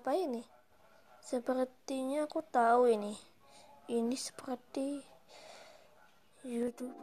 apa ini? Sepertinya aku tahu ini. Ini seperti YouTube.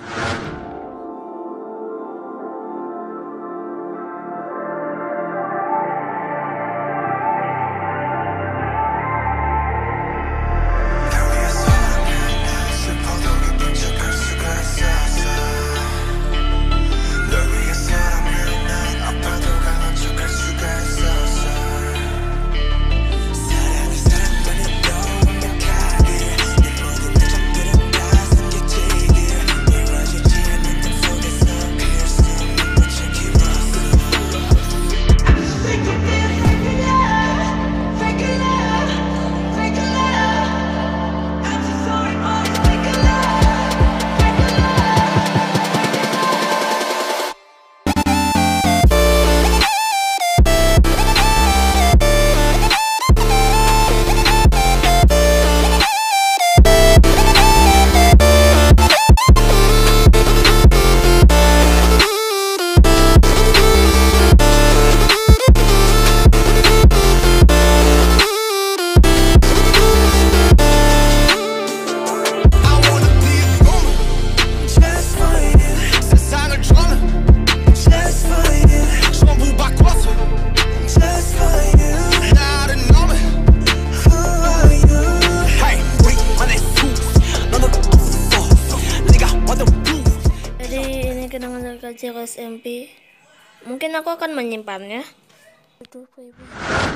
Kenangan dari KCR SMP. Mungkin aku akan menyimpannya. Itu ibu.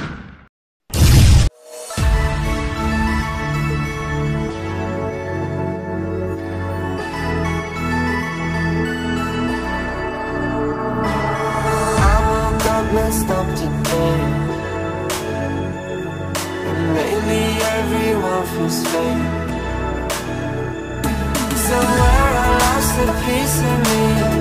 Messed up today. Lately everyone feels fake. Somewhere I lost a piece of me.